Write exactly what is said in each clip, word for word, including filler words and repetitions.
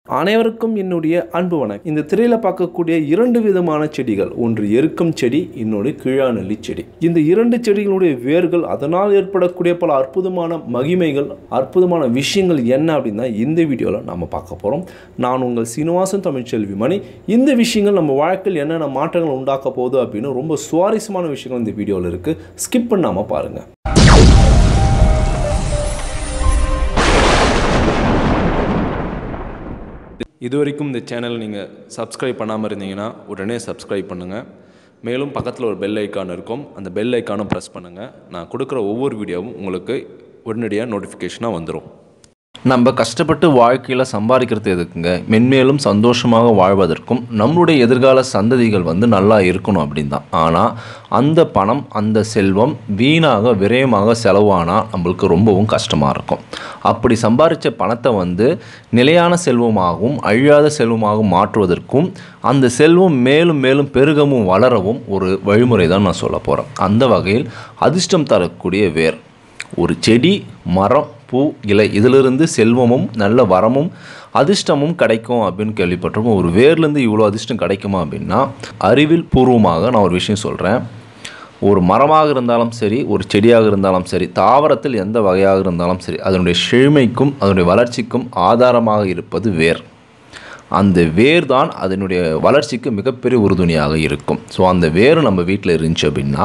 அனைவருக்கும் என்னுடைய அன்பு வணக்கம். இந்த திரையில பார்க்கக்கூடிய இரண்டு விதமான செடிகள், ஒன்று எருக்கம் செடி, இன்னொன்று கீழாநெல்லி செடி. இந்த இரண்டு செடிகளுடைய வேர்கள், அதனால் ஏற்படக்கூடிய பல அற்புதமான மகிமைகள், அற்புதமான விஷயங்கள் என்ன அப்படின்னு தான் இந்த வீடியோவில் நம்ம பார்க்க போகிறோம். நான் உங்கள் சீனிவாசன் தமிழ்ச்செல்வி மணி. இந்த விஷயங்கள் நம்ம வாழ்க்கையில் என்னென்ன மாற்றங்கள் உண்டாக்க போகுது அப்படின்னு ரொம்ப சுவாரஸ்யமான விஷயங்கள் இந்த வீடியோவில் இருக்குது. ஸ்கிப் பண்ணாமல் பாருங்கள். இது வரைக்கும் இந்த சேனல் நீங்கள் சப்ஸ்கிரைப் பண்ணாமல் இருந்தீங்கன்னா உடனே சப்ஸ்கிரைப் பண்ணுங்கள். மேலும் பக்கத்தில் ஒரு பெல் ஐக்கான் இருக்கும், அந்த பெல் ஐக்கானும் ப்ரெஸ் பண்ணுங்கள். நான் கொடுக்குற ஒவ்வொரு வீடியோவும் உங்களுக்கு உடனடியாக நோட்டிஃபிகேஷனாக வந்துடும். நம்ம கஷ்டப்பட்டு வாழ்க்கையில் சம்பாதிக்கிறது எதுக்குங்க? மென்மேலும் சந்தோஷமாக வாழ்வதற்கும் நம்மளுடைய எதிர்கால சந்ததிகள் வந்து நல்லா இருக்கணும் அப்படின்னு தான். ஆனால் அந்த பணம், அந்த செல்வம் வீணாக விரயமாக செலவானால் நம்மளுக்கு ரொம்பவும் கஷ்டமாக இருக்கும். அப்படி சம்பாதிச்ச பணத்தை வந்து நிலையான செல்வமாகவும் அழியாத செல்வமாகவும் மாற்றுவதற்கும் அந்த செல்வம் மேலும் மேலும் பெருகவும் வளரவும் ஒரு வழிமுறை தான் நான் சொல்ல போகிறேன். அந்த வகையில் அதிர்ஷ்டம் தரக்கூடிய வேர், ஒரு செடி, மரம், பூ, இலை, இதிலிருந்து செல்வமும் நல்ல வரமும் அதிர்ஷ்டமும் கிடைக்கும் அப்படின்னு கேள்விப்பட்டிருக்கோம். ஒரு வேர்லேருந்து இவ்வளோ அதிர்ஷ்டம் கிடைக்குமா அப்படின்னா, அறிவில் பூர்வமாக நான் ஒரு விஷயம் சொல்கிறேன். ஒரு மரமாக இருந்தாலும் சரி, ஒரு செடியாக இருந்தாலும் சரி, தாவரத்தில் எந்த வகையாக இருந்தாலும் சரி, அதனுடைய செழுமைக்கும் அதனுடைய வளர்ச்சிக்கும் ஆதாரமாக இருப்பது வேர். அந்த வேர் தான் அதனுடைய வளர்ச்சிக்கு மிகப்பெரிய உறுதுணையாக இருக்கும். ஸோ அந்த வேர் நம்ம வீட்டில் இருந்துச்சு அப்படின்னா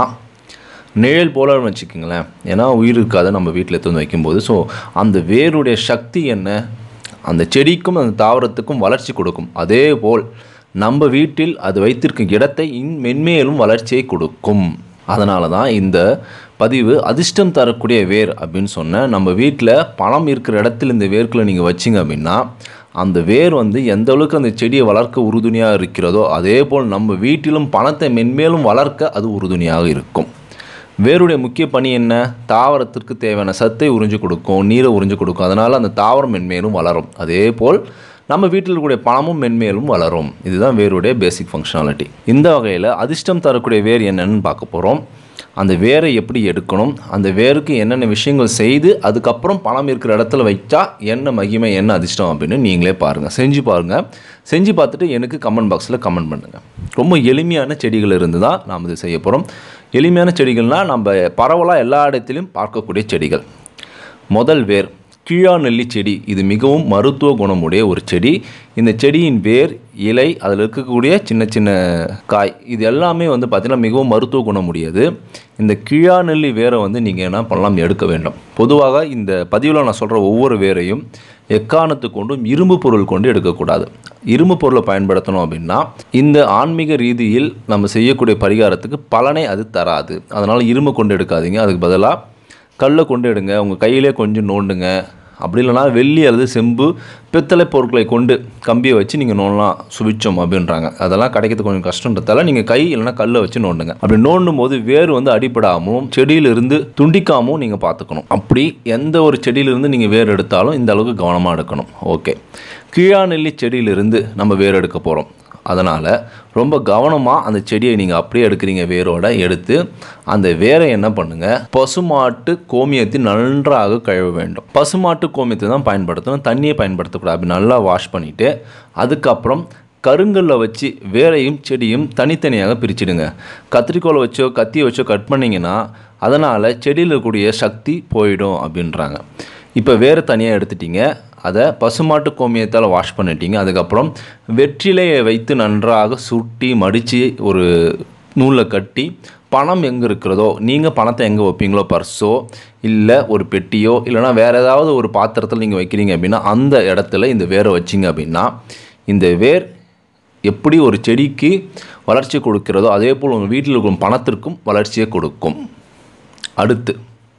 நிழல் போல வச்சுக்கோங்களேன். ஏன்னா உயிர் இருக்காது நம்ம வீட்டில் எடுத்து வந்து வைக்கும்போது. ஸோ அந்த வேருடைய சக்தி என்ன, அந்த செடிக்கும் அந்த தாவரத்துக்கும் வளர்ச்சி கொடுக்கும். அதே போல் நம்ம வீட்டில் அது வைத்திருக்கும் இடத்தை இன் மென்மேலும் வளர்ச்சியை கொடுக்கும். அதனால தான் இந்த பதிவு அதிர்ஷ்டம் தரக்கூடிய வேர் அப்படின்னு சொன்னேன். நம்ம வீட்டில் பணம் இருக்கிற இடத்துல இந்த வேர்களை நீங்கள் வச்சிங்க அப்படின்னா, அந்த வேர் வந்து எந்த அளவுக்கு அந்த செடியை வளர்க்க உறுதுணையாக இருக்கிறதோ அதே போல் நம்ம வீட்டிலும் பணத்தை மென்மேலும் வளர்க்க அது உறுதுணையாக இருக்கும். வேருடைய முக்கிய பணி என்ன? தாவரத்திற்கு தேவையான சத்தை உறிஞ்சு கொடுக்கும், நீரை உறிஞ்சு கொடுக்கும். அதனால் அந்த தாவரம் மென்மேலும் வளரும். அதே போல் நம்ம வீட்டில் இருக்கக்கூடிய பணமும் மென்மேலும் வளரும். இதுதான் வேருடைய பேசிக் ஃபங்க்ஷனாலிட்டி. இந்த வகையில் அதிர்ஷ்டம் தரக்கூடிய வேர் என்னென்னு பார்க்க போகிறோம். அந்த வேரை எப்படி எடுக்கணும், அந்த வேருக்கு என்னென்ன விஷயங்கள் செய்து அதுக்கப்புறம் பணம் இருக்கிற இடத்துல வைச்சா என்ன மகிமை, என்ன அதிர்ஷ்டம் அப்படின்னு நீங்களே பாருங்கள், செஞ்சு பாருங்கள். செஞ்சு பார்த்துட்டு எனக்கு கமெண்ட் பாக்ஸில் கமெண்ட் பண்ணுங்கள். ரொம்ப எளிமையான செடிகள் இருந்து தான் நாம் இது செய்ய போகிறோம். எளிமையான செடிகள்னால் நம்ம பரவலாக எல்லா இடத்துலையும் பார்க்கக்கூடிய செடிகள். முதல் வேர் கீழாநெல்லி செடி. இது மிகவும் மருத்துவ குணமுடைய ஒரு செடி. இந்த செடியின் வேர், இலை, அதில் இருக்கக்கூடிய சின்ன சின்ன காய், இது எல்லாமே வந்து பார்த்திங்கன்னா மிகவும் மருத்துவ குணமுடையது. இந்த கீழாநெல்லி வேரை வந்து நீங்கள் என்ன பண்ணலாம், எடுக்க வேண்டும். பொதுவாக இந்த பதிவில் நான் சொல்கிற ஒவ்வொரு வேரையும் எக்காரணத்து கொண்டும் இரும்பு பொருள் கொண்டு எடுக்கக்கூடாது. இரும்பு பொருளை பயன்படுத்தணும் அப்படின்னா இந்த ஆன்மீக ரீதியில் நம்ம செய்யக்கூடிய பரிகாரத்துக்கு பலனை அது தராது. அதனால் இரும்பு கொண்டு எடுக்காதீங்க. அதுக்கு பதிலாக கல்லை கொண்டு எடுங்க. உங்கள் கையிலே கொஞ்சம் நோண்டுங்க. அப்படி இல்லைனா வெள்ளி அல்லது செம்பு, பித்தளை பொருட்களை கொண்டு கம்பியை வச்சு நீங்கள் நோண்டலாம், சுபிச்சம் அப்படின்றாங்க. அதெல்லாம் கிடைக்கிறது கொஞ்சம் கஷ்டன்றதால நீங்கள் கை இல்லைனா கல்லை வச்சு நோண்டுங்க. அப்படி நோண்டும் போது வேர் வந்து அடிப்படாமலும் செடியிலிருந்து துண்டிக்காமலும் நீங்கள் பார்த்துக்கணும். அப்படி எந்த ஒரு செடியிலிருந்து நீங்கள் வேர் எடுத்தாலும் இந்த அளவுக்கு கவனமாக எடுக்கணும். ஓகே, கீழாநெல்லி செடியிலிருந்து நம்ம வேர் எடுக்க போகிறோம். அதனால் ரொம்ப கவனமாக அந்த செடியை நீங்கள் அப்படியே எடுக்கிறீங்க, வேரோட எடுத்து அந்த வேரை என்ன பண்ணுங்கள், பசுமாட்டு கோமியத்தை நன்றாக கழுவ வேண்டும். பசுமாட்டு கோமியத்தை தான் பயன்படுத்தணும், தண்ணியை பயன்படுத்தக்கூடாது. அப்படி நல்லா வாஷ் பண்ணிவிட்டு அதுக்கப்புறம் கருங்கல்ல வச்சு வேரையும் செடியும் தனித்தனியாக பிரிச்சுடுங்க. கத்திரிக்கோலை வச்சோ கத்தியை வச்சோ கட் பண்ணிங்கன்னா அதனால் செடியில் இருக்கக்கூடிய சக்தி போயிடும் அப்படின்றாங்க. இப்போ வேறு தனியாக எடுத்துட்டிங்க, அதை பசுமாட்டு கோமியத்தால் வாஷ் பண்ணிட்டீங்க. அதுக்கப்புறம் வெற்றிலையை வைத்து நன்றாக சுட்டி மடித்து ஒரு நூலில் கட்டி, பணம் எங்கே இருக்கிறதோ, நீங்கள் பணத்தை எங்கே வைப்பீங்களோ, பர்ஸோ இல்லை ஒரு பெட்டியோ இல்லைனா வேறு ஏதாவது ஒரு பாத்திரத்தில் நீங்கள் வைக்கிறீங்க அப்படின்னா அந்த இடத்துல இந்த வேரை வச்சிங்க அப்படின்னா இந்த வேர் எப்படி ஒரு செடிக்கு வளர்ச்சி கொடுக்கிறதோ அதே போல் உங்கள் வீட்டில் இருக்கும் பணத்திற்கும் வளர்ச்சியை கொடுக்கும். அடுத்து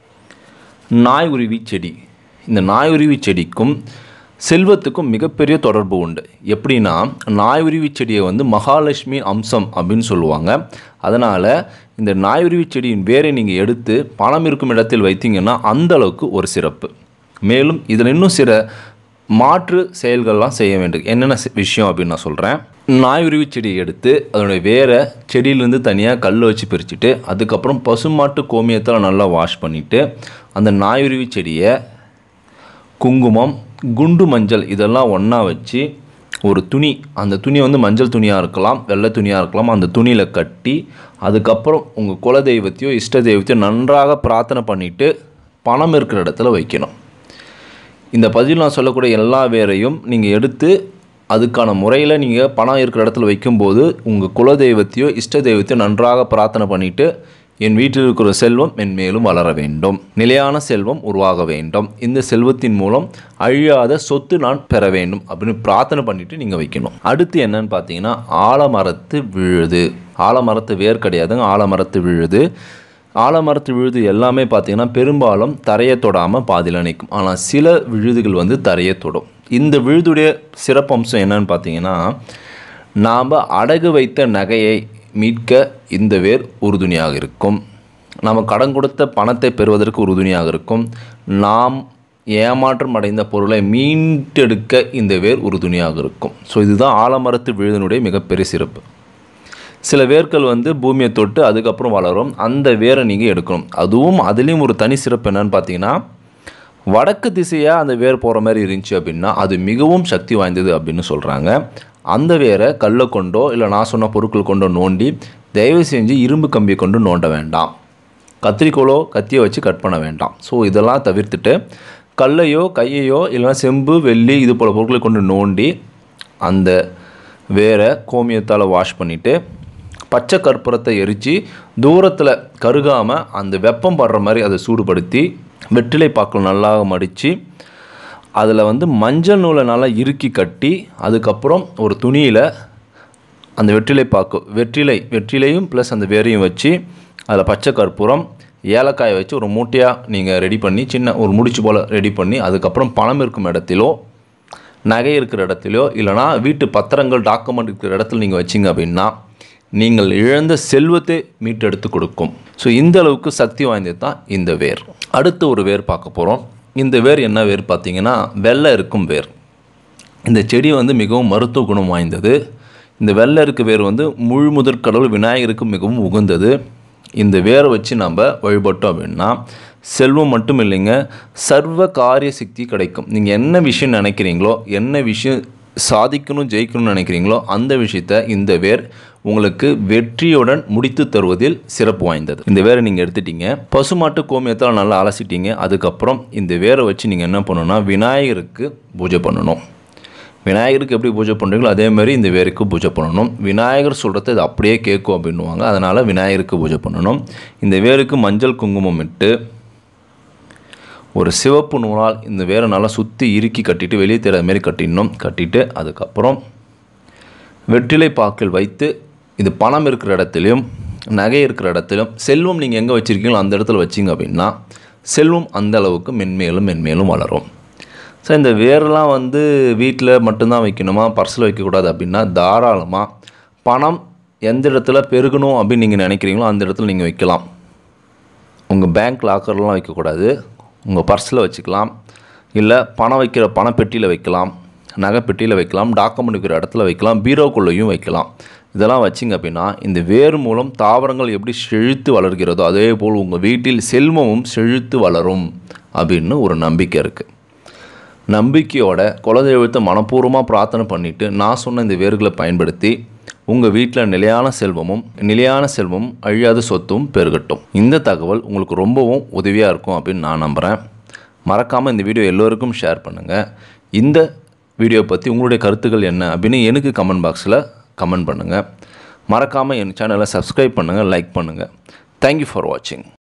நாய் உருவி செடி. இந்த நாய் உருவி செடிக்கும் செல்வத்துக்கும் மிகப்பெரிய தொடர்பு உண்டு. எப்படின்னா, நாய் உருவி செடியை வந்து மகாலட்சுமி அம்சம் அப்படின்னு சொல்லுவாங்க. அதனால் இந்த நாய் உருவி செடியின் வேரை நீங்கள் எடுத்து பணம் இருக்கும் இடத்தில் வைத்தீங்கன்னா அந்த அளவுக்கு ஒரு சிறப்பு. மேலும் இதில் இன்னும் சில மாற்று செயல்கள்லாம் செய்ய வேண்டும். என்னென்ன விஷயம் அப்படின்னு நான் சொல்கிறேன். நாய் உருவி செடியை எடுத்து அதனுடைய வேரை செடியிலேருந்து தனியாக கல் வச்சு பிரிச்சுட்டு அதுக்கப்புறம் பசுமாட்டு கோமியத்தில் நல்லா வாஷ் பண்ணிவிட்டு அந்த நாய் உருவி செடியை குங்குமம், குண்டு மஞ்சள் இதெல்லாம் ஒன்றா வச்சு ஒரு துணி, அந்த துணி வந்து மஞ்சள் துணியாக இருக்கலாம், வெள்ளை துணியாக இருக்கலாம், அந்த துணியில் கட்டி அதுக்கப்புறம் உங்கள் குலதெய்வத்தையோ இஷ்ட தெய்வத்தையோ நன்றாக பிரார்த்தனை பண்ணிவிட்டு பணம் இருக்கிற இடத்துல வைக்கணும். இந்த பதிவில் நான் சொல்லக்கூடிய எல்லா வேரையும் நீங்கள் எடுத்து அதுக்கான முறையில் நீங்கள் பணம் இருக்கிற இடத்துல வைக்கும்போது உங்கள் குலதெய்வத்தையோ இஷ்ட தெய்வத்தையோ நன்றாக பிரார்த்தனை பண்ணிவிட்டு என் வீட்டில் இருக்கிற செல்வம் மென்மேலும் வளர வேண்டும், நிலையான செல்வம் உருவாக வேண்டும், இந்த செல்வத்தின் மூலம் அழியாத சொத்து நான் பெற வேண்டும் அப்படின்னு பிரார்த்தனை பண்ணிவிட்டு நீங்கள் வைக்கணும். அடுத்து என்னன்னு பார்த்தீங்கன்னா ஆலமரத்து விழுது. ஆலமரத்து வேர் கிடையாதுங்க, ஆலமரத்து விழுது. ஆலமரத்து விழுது எல்லாமே பார்த்திங்கன்னா பெரும்பாலும் தரையை தொடாமல் பாதியில் நிற்கும். ஆனால் சில விழுதுகள் வந்து தரையை தொடும். இந்த விழுதுடைய சிறப்பம்சம் என்னன்னு பார்த்தீங்கன்னா நாம் அடகு வைத்த நகையை மீட்க இந்த வேர் உறுதுணையாக இருக்கும். நாம் கடன் கொடுத்த பணத்தை பெறுவதற்கு உறுதுணையாக இருக்கும். நாம் ஏமாற்றம் அடைந்த பொருளை மீட்டெடுக்க இந்த வேர் உறுதுணையாக இருக்கும். ஸோ இதுதான் ஆலமரத்து விழுதினுடைய மிகப்பெரிய சிறப்பு. சில வேர்கள் வந்து பூமியை தொட்டு அதுக்கப்புறம் வளரும், அந்த வேரை நீங்கள் எடுக்கணும். அதுவும் அதுலேயும் ஒரு தனி சிறப்பு என்னன்னு பார்த்தீங்கன்னா வடக்கு திசையாக அந்த வேர் போகிற மாதிரி இருந்துச்சு அப்படின்னா அது மிகவும் சக்தி வாய்ந்தது அப்படின்னு சொல்கிறாங்க. அந்த வேரை கல்லை கொண்டோ இல்லை நான் சொன்ன பொருட்கள் கொண்டோ நோண்டி தயவு செஞ்சு இரும்பு கம்பியை கொண்டு நோண்ட வேண்டாம், கத்திரிக்கோளோ கத்தியை வச்சு கட் பண்ண வேண்டாம். ஸோ இதெல்லாம் தவிர்த்துட்டு கல்லையோ கையையோ இல்லைனா செம்பு வெள்ளி இது போல் பொருட்களை கொண்டு நோண்டி அந்த வேரை கோமியத்தால் வாஷ் பண்ணிவிட்டு பச்சை கற்பூரத்தை எரித்து தூரத்தில் கருகாமல் அந்த வெப்பம் படுற மாதிரி அதை சூடுபடுத்தி வெற்றிலை பாக்கள் நல்லா மடித்து அதில் வந்து மஞ்சள் நூலை நல்லா இறுக்கி கட்டி அதுக்கப்புறம் ஒரு துணியில் அந்த வெற்றிலை பாக்கு வெற்றிலை வெற்றிலையும் ப்ளஸ் அந்த வேரையும் வச்சு அதில் பச்சை கற்பூரம் ஏலக்காயை வச்சு ஒரு மூட்டையாக நீங்கள் ரெடி பண்ணி சின்ன ஒரு முடிச்சு போல் ரெடி பண்ணி அதுக்கப்புறம் பணம் இருக்கும் இடத்திலோ நகை இருக்கிற இடத்துலையோ இல்லைனா வீட்டு பத்திரங்கள் டாக்குமெண்ட் இருக்கிற இடத்துல நீங்கள் வச்சிங்க அப்படின்னா நீங்கள் இழந்த செல்வத்தை மீட்டெடுத்து கொடுக்கும். ஸோ இந்த அளவுக்கு சக்தி வாய்ந்தது தான் இந்த வேர். அடுத்து ஒரு வேர் பார்க்க போகிறோம். இந்த வேர் என்ன வேர் பார்த்தீங்கன்னா வெள்ளை இருக்கும் வேர். இந்த செடி வந்து மிகவும் மருத்துவ குணம் வாய்ந்தது. இந்த வெள்ளை இருக்க வேர் வந்து முழு முதற் கடவுள் விநாயகருக்கு மிகவும் உகந்தது. இந்த வேரை வச்சு நம்ம வழிபட்டோம் அப்படின்னா செல்வம் மட்டும் இல்லைங்க, சர்வ காரிய சக்தி கிடைக்கும். நீங்கள் என்ன விஷயம் நினைக்கிறீங்களோ, என்ன விஷயம் சாதிக்கணும் ஜெயிக்கணும்னு நினைக்கிறீங்களோ அந்த விஷயத்தை இந்த வேர் உங்களுக்கு வெற்றியுடன் முடித்து தருவதில் சிறப்பு வாய்ந்தது. இந்த வேரை நீங்கள் எடுத்துட்டீங்க, பசுமாட்டு கோமியத்தால் நல்லா அலசிட்டீங்க. அதுக்கப்புறம் இந்த வேரை வச்சு நீங்கள் என்ன பண்ணணும்னா விநாயகருக்கு பூஜை பண்ணணும். விநாயகருக்கு எப்படி பூஜை பண்ணுறீங்களோ அதே மாதிரி இந்த வேருக்கு பூஜை பண்ணணும். விநாயகர் சொல்கிறது இது அப்படியே கேட்கும் அப்படின்னுவாங்க, அதனால் விநாயகருக்கு பூஜை பண்ணணும். இந்த வேருக்கு மஞ்சள் குங்குமம் இட்டு ஒரு சிவப்பு நூலால் இந்த வேரை நல்லா சுற்றி இறுக்கி கட்டிட்டு வெளியே தெரியாத மாரி கட்டிடணும். கட்டிட்டு அதுக்கப்புறம் வெற்றிலை பாக்கில் வைத்து இது பணம் இருக்கிற இடத்துலையும் நகை இருக்கிற இடத்துலையும் செல்வம் நீங்கள் எங்கே வச்சுருக்கீங்களோ அந்த இடத்துல வச்சிங்க அப்படின்னா செல்வம் அந்த அளவுக்கு மென்மேலும் மென்மேலும் வளரும். ஸோ இந்த வேரெல்லாம் வந்து வீட்டில் மட்டும்தான் வைக்கணுமா, பர்ஸில் வைக்கக்கூடாது அப்படின்னா தாராளமாக பணம் எந்த இடத்துல பெருகணும் அப்படின்னு நீங்கள் நினைக்கிறீங்களோ அந்த இடத்துல நீங்கள் வைக்கலாம். உங்கள் பேங்க் லாக்கர்லாம் வைக்கக்கூடாது, உங்கள் பர்ஸில் வச்சுக்கலாம், இல்லை பணம் வைக்கிற பணப்பெட்டியில் வைக்கலாம், நகை பெட்டியில் வைக்கலாம், டாக்குமெண்ட் இருக்கிற இடத்துல வைக்கலாம், பீரோக்குள்ளேயும் வைக்கலாம். இதெல்லாம் வச்சிங்க அப்படின்னா இந்த வேர் மூலம் தாவரங்கள் எப்படி செழித்து வளர்கிறதோ அதே போல் உங்கள் வீட்டில் செல்வமும் செழித்து வளரும் அப்படின்னு ஒரு நம்பிக்கை இருக்குது. நம்பிக்கையோட குலதெய்வத்தை மனப்பூர்வமாக பிரார்த்தனை பண்ணிவிட்டு நான் சொன்ன இந்த வேர்களை பயன்படுத்தி உங்கள் வீட்டில் நிலையான செல்வமும் நிலையான செல்வமும் அழியாத சொத்தும் பெருகட்டும். இந்த தகவல் உங்களுக்கு ரொம்பவும் உதவியாக இருக்கும் அப்படின்னு நான் நம்புகிறேன். மறக்காமல் இந்த வீடியோ எல்லோருக்கும் ஷேர் பண்ணுங்கள். இந்த வீடியோ பற்றி உங்களுடைய கருத்துக்கள் என்ன அப்படின்னு எனக்கு கமெண்ட் பாக்ஸில் கமெண்ட் பண்ணுங்கள். மறக்காமல் என் சேனலை சப்ஸ்கிரைப் பண்ணுங்கள், லைக் பண்ணுங்கள். தேங்க்யூ ஃபார் வாட்சிங்.